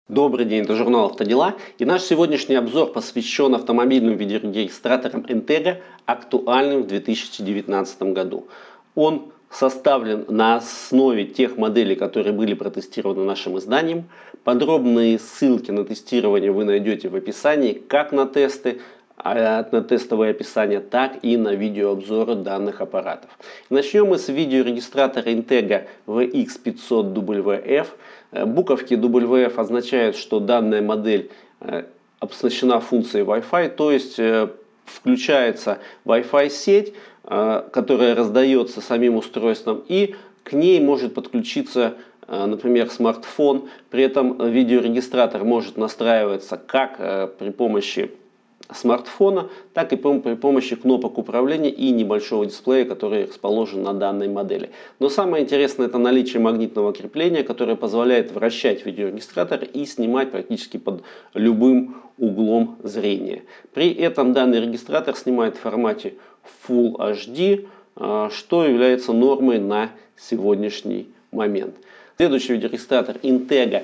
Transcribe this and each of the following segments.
Добрый день, это журнал «Автодела», и наш сегодняшний обзор посвящен автомобильным видеорегистраторам Integra, актуальным в 2019 году. Он составлен на основе тех моделей, которые были протестированы нашим изданием. Подробные ссылки на тестирование вы найдете в описании, как на тесты, на тестовое описание, так и на видеообзоры данных аппаратов. Начнем мы с видеорегистратора Integra VX500WF. Буковки WF означают, что данная модель оснащена функцией Wi-Fi, то есть включается Wi-Fi сеть, которая раздается самим устройством, и к ней может подключиться, например, смартфон. При этом видеорегистратор может настраиваться как при помощи смартфона, так и при помощи кнопок управления и небольшого дисплея, который расположен на данной модели. Но самое интересное — это наличие магнитного крепления, которое позволяет вращать видеорегистратор и снимать практически под любым углом зрения. При этом данный регистратор снимает в формате Full HD, что является нормой на сегодняшний момент. Следующий видеорегистратор Integra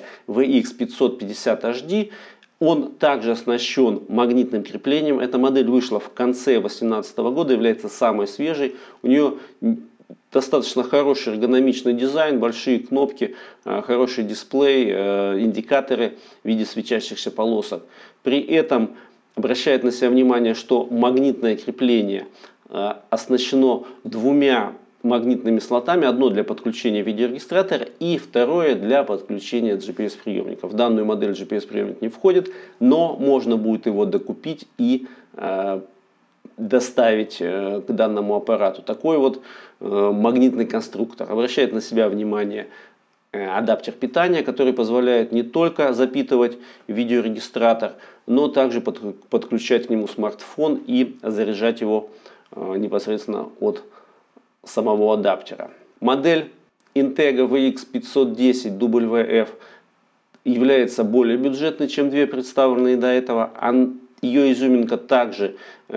VX550HD. Он также оснащен магнитным креплением. Эта модель вышла в конце 2018 года, является самой свежей. У нее достаточно хороший эргономичный дизайн, большие кнопки, хороший дисплей, индикаторы в виде светящихся полосок. При этом обращает на себя внимание, что магнитное крепление оснащено двумя магнитными слотами. Одно для подключения видеорегистратора и второе для подключения GPS-приемника. В данную модель GPS-приемник не входит, но можно будет его докупить и доставить к данному аппарату. Такой вот магнитный конструктор. Обращает на себя внимание адаптер питания, который позволяет не только запитывать видеорегистратор, но также подключать к нему смартфон и заряжать его непосредственно от самого адаптера. Модель Integra VX510WF является более бюджетной, чем две представленные до этого. Ее изюминка также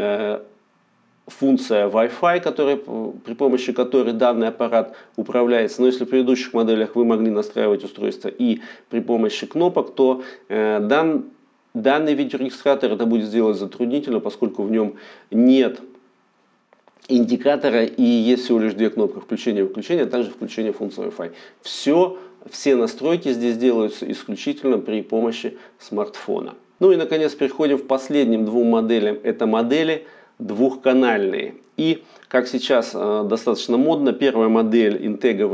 функция Wi-Fi, при помощи которой данный аппарат управляется. Но если в предыдущих моделях вы могли настраивать устройство и при помощи кнопок, то данный видеорегистратор это будет сделать затруднительно, поскольку в нем нет индикатора и есть всего лишь две кнопки: включение и выключение, а также включение функции Wi-Fi. Все настройки здесь делаются исключительно при помощи смартфона. Ну и наконец переходим к последним двум моделям. Это модели двухканальные. И как сейчас достаточно модно, первая модель Integra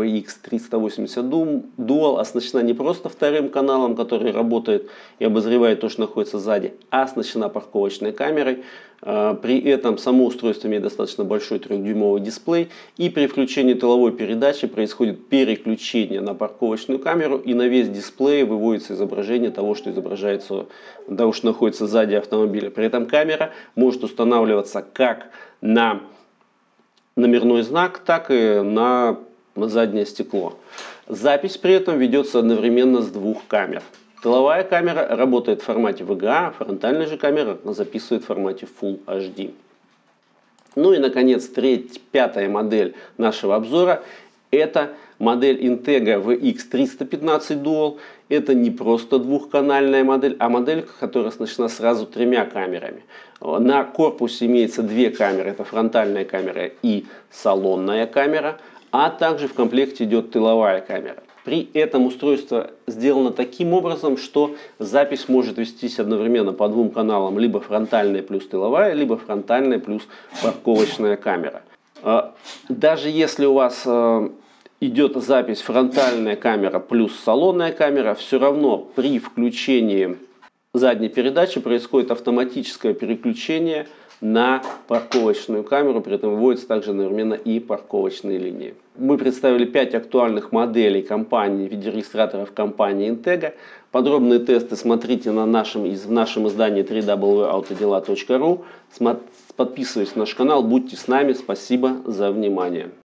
VX380 Dual оснащена не просто вторым каналом, который работает и обозревает то, что находится сзади, а оснащена парковочной камерой. При этом само устройство имеет достаточно большой 3-дюймовый дисплей, и при включении тыловой передачи происходит переключение на парковочную камеру, и на весь дисплей выводится изображение того, что находится сзади автомобиля. При этом камера может устанавливаться как на номерной знак, так и на заднее стекло. Запись при этом ведется одновременно с двух камер. Тыловая камера работает в формате VGA, фронтальная же камера записывает в формате Full HD. Ну и наконец пятая модель нашего обзора — это модель Integra VX315 Dual. Это не просто двухканальная модель, а модель, которая оснащена сразу тремя камерами. На корпусе имеется две камеры: это фронтальная камера и салонная камера, а также в комплекте идет тыловая камера. При этом устройство сделано таким образом, что запись может вестись одновременно по двум каналам: либо фронтальная плюс тыловая, либо фронтальная плюс парковочная камера. Даже если у вас идет запись фронтальная камера плюс салонная камера, все равно при включении задней передачи происходит автоматическое переключение на парковочную камеру, при этом выводятся также одновременно и парковочные линии. Мы представили 5 актуальных моделей видеорегистраторов компании Integra. Подробные тесты смотрите в нашем издании www.autodela.ru. Подписывайтесь на наш канал, будьте с нами. Спасибо за внимание.